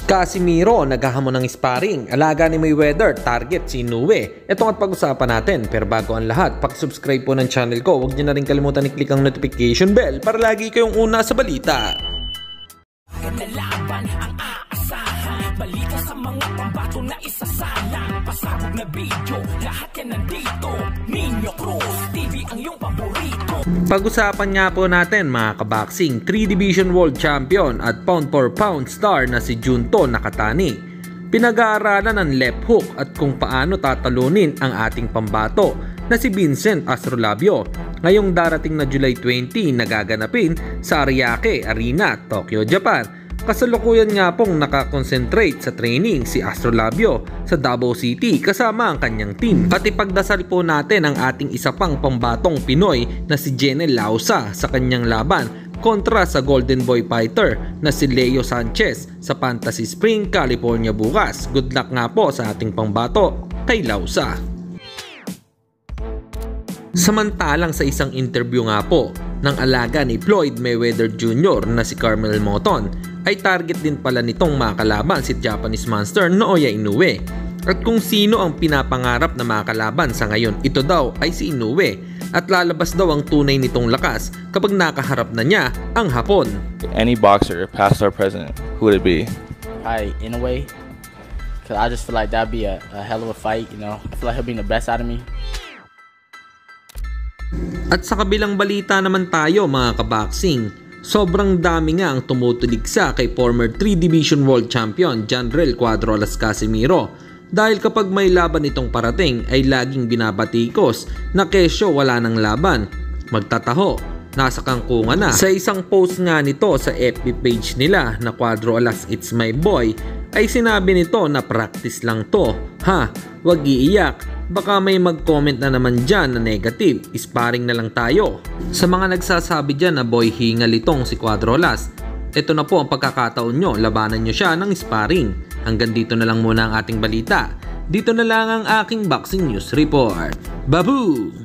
Casimiro naghahamon ng sparring, alaga ni Mayweather, target si Inoue. Ito ang pag-usapan natin, pero bago ang lahat, pag-subscribe po ng channel ko, huwag niyo na rin kalimutan i-click ang notification bell para lagi kayong una sa balita. Laban ang aasahan, balita sa mga pambato na isasalang, pasabog na video, lahat yan nandito. Nino Cruz TV ang iyong paborito. Pag-usapan nga po natin mga kaboxing, 3-division world champion at pound for pound star na si Junto Nakatani. Pinag-aaralan ng left hook at kung paano tatalunin ang ating pambato na si Vincent Astrolabio. Ngayong darating na July 20 nagaganapin sa Ariake Arena, Tokyo, Japan. Kasalukuyan nga pong nakakonsentrate sa training si Astrolabio sa Davao City kasama ang kanyang team. At ipagdasal po natin ang ating isa pang pambatong Pinoy na si Jenel Lausa sa kanyang laban kontra sa Golden Boy fighter na si Leo Sanchez sa Fantasy Spring, California bukas. Good luck nga po sa ating pambato kay Lausa. Samantalang sa isang interview nga po ng alaga ni Floyd Mayweather Jr. na si Carmel Moton, ay target din pala nitong makalaban si Japanese monster Naoya Inoue. At kung sino ang pinapangarap na makalaban sa ngayon, ito daw ay si Inoue. At lalabas daw ang tunay nitong lakas kapag nakaharap na niya ang Hapon. Any boxer, past or present, who would it be? Probably Inoue, because I just feel like that'd be a hell of a fight, you know. I feel like he'll bring the best out of me. At sa kabilang balita naman tayo mga kaboxing, sobrang dami nga ang tumutuligsa kay former 3-division world champion Janrel Cuadro Alas Casimiro dahil kapag may laban itong parating ay laging binabatikos na kesyo wala ng laban, magtataho, nasa kangkungan na. Sa isang post nga nito sa FB page nila na Cuadro Alas It's My Boy ay sinabi nito na practice lang to, ha, wag iiyak. Baka may mag-comment na naman dyan na negative, sparring na lang tayo. Sa mga nagsasabi dyan na boy hingal itong si Cuadro Alas, ito na po ang pagkakataon nyo, labanan nyo siya ng sparring. Hanggang dito na lang muna ang ating balita. Dito na lang ang aking boxing news report. Babu!